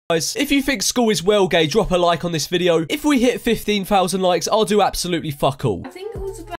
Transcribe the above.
Guys, if you think school is well gay, drop a like on this video. If we hit 15,000 likes, I'll do absolutely fuck all. I think it was about